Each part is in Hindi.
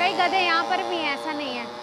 कई गधे यहाँ पर भी हैं, ऐसा नहीं है।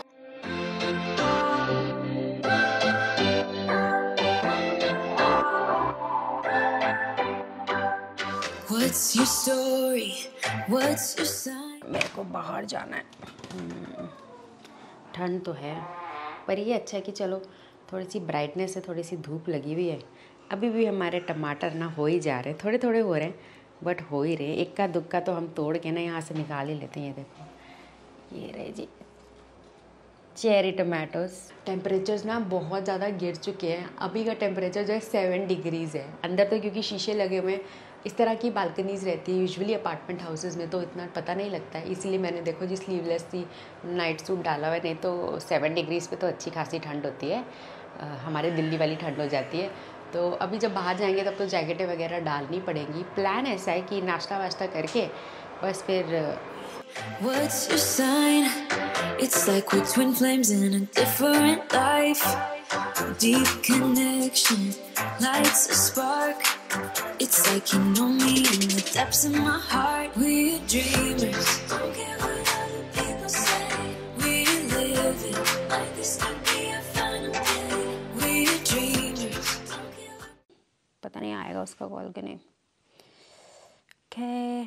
What's your story? What's your sign? मेरे को बाहर जाना है। ठंड तो है, पर ये अच्छा है कि चलो थोड़ी सी ब्राइटनेस है, थोड़ी सी धूप लगी हुई है। अभी भी हमारे टमाटर ना हो ही जा रहे, थोड़े थोड़े हो रहे हैं, बट हो ही रहे। इक्का दुक्का तो हम तोड़ के ना यहाँ से निकाल ही लेते हैं। ये देखो, ये रहे जी चेरी टमाटोज। टेम्परेचर्स ना बहुत ज़्यादा गिर चुके हैं। अभी का टेम्परेचर जो है 7 डिग्रीज़ है। अंदर तो क्योंकि शीशे लगे हुए हैं, इस तरह की बालकनीज़ रहती है यूजुअली अपार्टमेंट हाउसेज़ में, तो इतना पता नहीं लगता है। इसीलिए मैंने देखो जी स्लीवलेस सी नाइट सूट डाला हुआ है, नहीं तो 7 डिग्रीज़ पे तो अच्छी खासी ठंड होती है। हमारे दिल्ली वाली ठंड हो जाती है। तो अभी जब बाहर जाएंगे तब तो जैकेटें वगैरह डालनी पड़ेंगी। प्लान ऐसा है कि नाश्ता वाश्ता करके बस फिर What's your sign? It's like we're twin flames in a different life. Deep connection lights a spark. It's like you know me in the depths of my heart. We're dreamers. Don't care what other people say. We live it like this could be a final day. We're dreamers. पता नहीं आएगा उसका कॉल कि नहीं। Okay.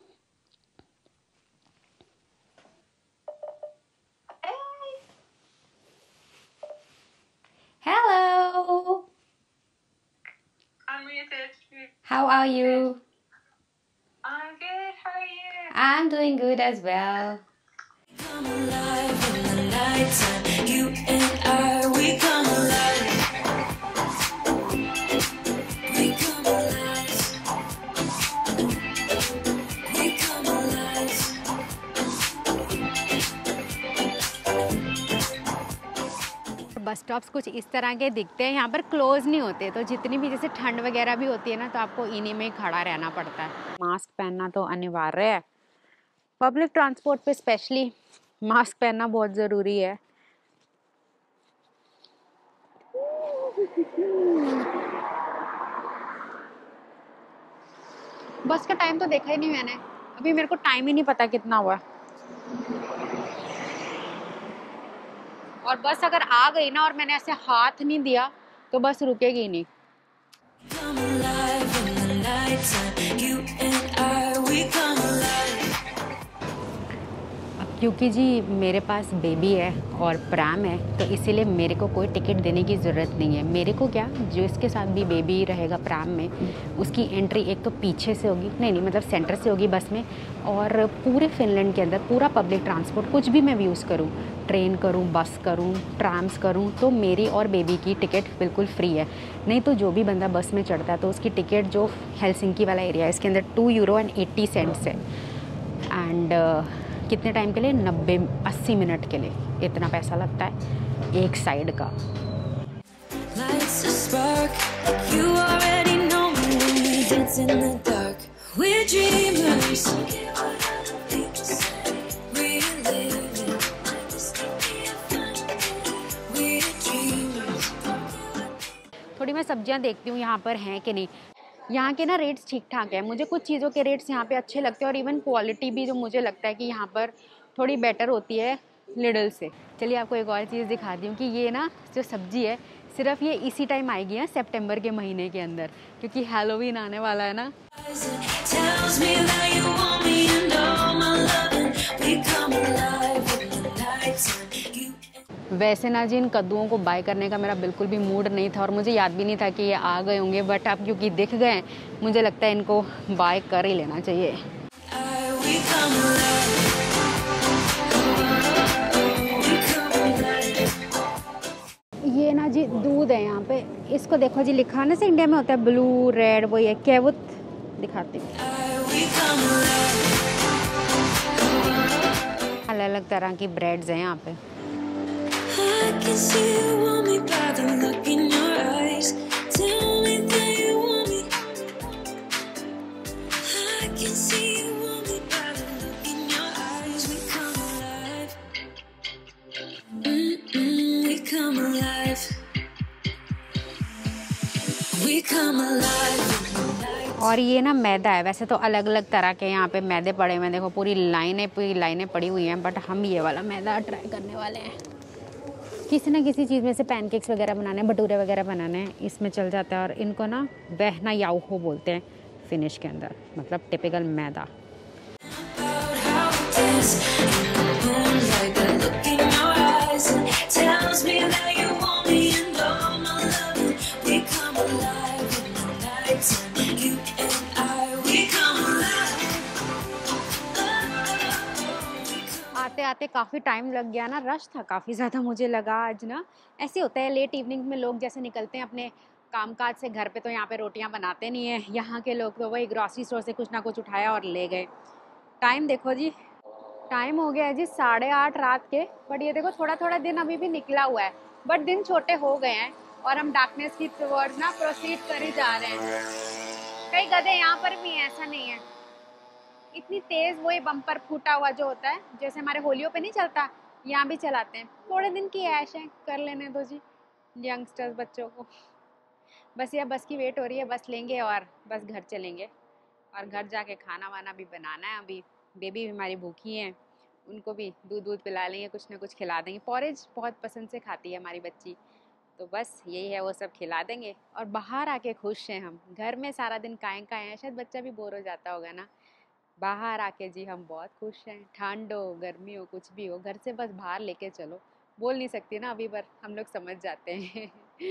Hello. Unmuted. How are you? I'm good. How are you? I'm doing good as well. Come alive in the nighttime. You and I, we come alive. We come alive. We come alive. Bus stops कुछ इस तरह के दिखते हैं। यहाँ पर क्लोज नहीं होते, तो जितनी भी जैसे ठंड वगैरह भी होती है ना, तो आपको इन्हीं में ही खड़ा रहना पड़ता है। मास्क पहनना तो अनिवार्य है। पब्लिक ट्रांसपोर्ट पे स्पेशली मास्क पहनना बहुत ज़रूरी है। बस का टाइम तो देखा ही नहीं मैंने, अभी मेरे को टाइम ही नहीं पता कितना हुआ। और बस अगर आ गई ना और मैंने ऐसे हाथ नहीं दिया तो बस रुकेगी नहीं। Come alive in the nighttime. You and I, we come alive. अब क्योंकि जी मेरे पास बेबी है और प्रैम है, तो इसीलिए मेरे को कोई टिकट देने की ज़रूरत नहीं है। मेरे को क्या, जो इसके साथ भी बेबी रहेगा प्रैम में, उसकी एंट्री एक तो पीछे से होगी, नहीं मतलब सेंटर से होगी बस में। और पूरे फिनलैंड के अंदर पूरा पब्लिक ट्रांसपोर्ट कुछ भी मैं यूज़ करूँ, ट्रेन करूँ, बस करूँ, ट्राम्स करूँ, तो मेरी और बेबी की टिकट बिल्कुल फ्री है। नहीं तो जो भी बंदा बस में चढ़ता है तो उसकी टिकट जो हेलसिंकी वाला एरिया है इसके अंदर €2.80 है। एंड कितने टाइम के लिए, 90-80 मिनट के लिए इतना पैसा लगता है एक साइड का। Lights a spark. You already know me when we dance in the dark. We're dreamers. Don't care what other people say. We're living like this could be a final day. We're dreamers. थोड़ी मैं सब्जियां देखती हूँ यहाँ पर हैं कि नहीं। यहाँ के ना रेट्स ठीक ठाक है। मुझे कुछ चीज़ों के रेट्स यहाँ पे अच्छे लगते हैं और इवन क्वालिटी भी जो मुझे लगता है कि यहाँ पर थोड़ी बेटर होती है लिडल से। चलिए आपको एक और चीज़ दिखाती हूँ कि ये ना जो सब्ज़ी है सिर्फ ये इसी टाइम आएगी है सितंबर के महीने के अंदर, क्योंकि हैलोवीन आने वाला है ना। Tells me that you want me and all my loving. We come alive in the nighttime. You वैसे ना जी इन कद्दुओं को बाय करने का मेरा बिल्कुल भी मूड नहीं था और मुझे याद भी नहीं था कि ये आ गए होंगे, बट अब क्योंकि दिख गए हैं मुझे लगता है इनको बाय कर ही लेना चाहिए। we come alive. We come alive. ये ना जी दूध है यहाँ पे, इसको देखो जी लिखा ना से इंडिया में होता है ब्लू रेड, वो ये केवुत दिखाती हूँ। We come alive. अलग अलग तरह की ब्रेड्स हैं यहाँ पे। I can see you want me by the look in your eyes. Tell me that you want me. I can see you want me by the look in your eyes. We come alive. We come alive. We come alive. और ये ना मैदा है, वैसे तो अलग अलग तरह के यहाँ पे मैदे पड़े हुए हैं, देखो पूरी लाइनें पड़ी हुई हैं, बट हम ये वाला मैदा ट्राई करने वाले हैं। किसी ना किसी चीज़ में से पैनकेक्स वगैरह बनाने हैं, भटूरे वगैरह बनाने हैं, इसमें चल जाता है। और इनको ना बहना याओहो बोलते हैं फिनिश के अंदर, मतलब टिपिकल मैदा। आते आते काफ़ी टाइम लग गया ना, रश था काफ़ी ज़्यादा, मुझे लगा आज ना ऐसे होता है लेट इवनिंग में लोग जैसे निकलते हैं अपने कामकाज से घर पे, तो यहाँ पे रोटियाँ बनाते नहीं हैं। यहाँ के लोग तो वही ग्रॉसरी स्टोर से कुछ ना कुछ उठाया और ले गए। टाइम देखो जी, टाइम हो गया है जी 8:30 रात के, बट ये देखो थोड़ा थोड़ा दिन अभी भी निकला हुआ है, बट दिन छोटे हो गए हैं और हम डार्कनेस की टुवर्ड्स ना प्रोसीड कर ही जा रहे हैं। कई गधे यहाँ पर भी हैं, ऐसा नहीं है। इतनी तेज़ वही बम्पर फूटा हुआ जो होता है, जैसे हमारे होलियों पे नहीं चलता, यहाँ भी चलाते हैं। थोड़े दिन की ऐश है, कर लेने दो जी यंगस्टर्स बच्चों को। बस ये बस की वेट हो रही है, बस लेंगे और बस घर चलेंगे, और घर जाके खाना वाना भी बनाना है। अभी बेबी भी हमारी भूखी हैं, उनको भी दूध पिला लेंगे, कुछ ना कुछ खिला देंगे। पॉरेज बहुत पसंद से खाती है हमारी बच्ची, तो बस यही है, वो सब खिला देंगे और बाहर आके खुश हैं हम। घर में सारा दिन काएँ हैं, शायद बच्चा भी बोर हो जाता होगा ना। बाहर आके जी हम बहुत खुश हैं। ठंड हो गर्मी हो कुछ भी हो, घर से बस बाहर लेके चलो। बोल नहीं सकती ना अभी, पर हम लोग समझ जाते हैं।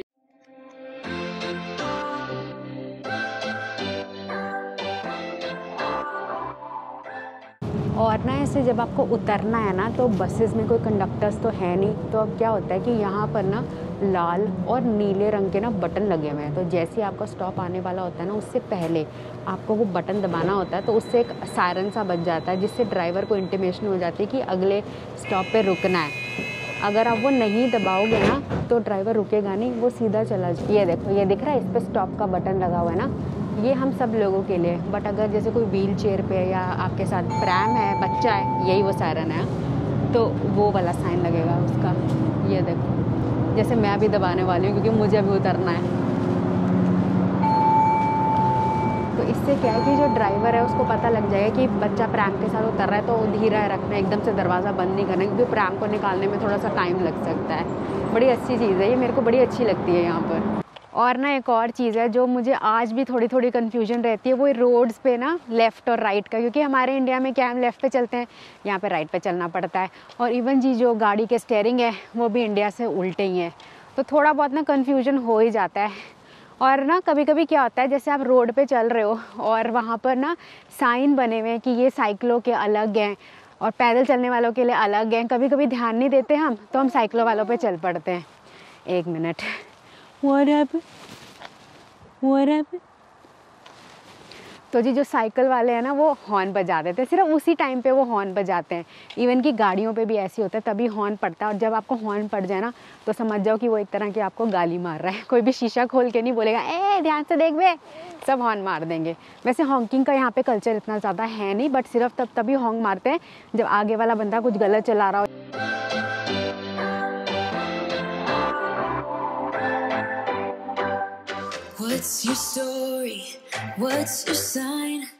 और ना ऐसे जब आपको उतरना है ना, तो बसेस में कोई कंडक्टर्स तो है नहीं, तो अब क्या होता है कि यहाँ पर ना लाल और नीले रंग के ना बटन लगे हुए हैं। तो जैसे ही आपका स्टॉप आने वाला होता है ना, उससे पहले आपको वो बटन दबाना होता है, तो उससे एक सायरन सा बज जाता है, जिससे ड्राइवर को इंटीमेशन हो जाती है कि अगले स्टॉप पे रुकना है। अगर आप वो नहीं दबाओगे ना, तो ड्राइवर रुकेगा नहीं, वो सीधा चला जाए। ये देखो, ये दिख रहा है, इस पर स्टॉप का बटन लगा हुआ है ना, ये हम सब लोगों के लिए। बट अगर जैसे कोई व्हील चेयर पे या आपके साथ प्रैम है, बच्चा है, यही वो सायरन है, तो वो वाला साइन लगेगा उसका। ये देखो, जैसे मैं अभी दबाने वाली हूँ क्योंकि मुझे अभी उतरना है। तो इससे क्या है कि जो ड्राइवर है उसको पता लग जाएगा कि बच्चा प्रैम के साथ उतर रहा है, तो धीरा रखना, एकदम से दरवाज़ा बंद नहीं करना, क्योंकि प्रैम को निकालने में थोड़ा सा टाइम लग सकता है। बड़ी अच्छी चीज़ है ये, मेरे को बड़ी अच्छी लगती है यहाँ पर। और ना एक और चीज़ है जो मुझे आज भी थोड़ी थोड़ी कन्फ्यूजन रहती है, वो रोड्स पे ना लेफ़्ट और राइट का, क्योंकि हमारे इंडिया में क्या हम लेफ़्ट पे चलते हैं, यहाँ पे राइट पे चलना पड़ता है। और इवन जी जो गाड़ी के स्टेयरिंग है वो भी इंडिया से उल्टे ही है, तो थोड़ा बहुत ना कन्फ्यूजन हो ही जाता है। और ना कभी कभी क्या होता है, जैसे आप रोड पे चल रहे हो और वहाँ पर ना साइन बने हुए हैं कि ये साइकिलों के अलग हैं और पैदल चलने वालों के लिए अलग हैं, कभी कभी ध्यान नहीं देते हम, तो हम साइकिलों वालों पे चल पड़ते हैं। एक मिनट, What up? तो जी जो साइकिल वाले हैं ना, वो हॉर्न बजा देते हैं, सिर्फ उसी टाइम पे वो हॉर्न बजाते हैं। इवन कि गाड़ियों पे भी ऐसे होता है, तभी हॉर्न पड़ता है। और जब आपको हॉर्न पड़ जाए ना, तो समझ जाओ कि वो एक तरह की आपको गाली मार रहा है। कोई भी शीशा खोल के नहीं बोलेगा ए ध्यान से देख बे, सब हॉर्न मार देंगे। वैसे हॉन्किंग का यहाँ पे कल्चर इतना ज़्यादा है नहीं, बट सिर्फ तभी हॉर्न मारते हैं जब आगे वाला बंदा कुछ गलत चला रहा हो। What's your story? What's your sign?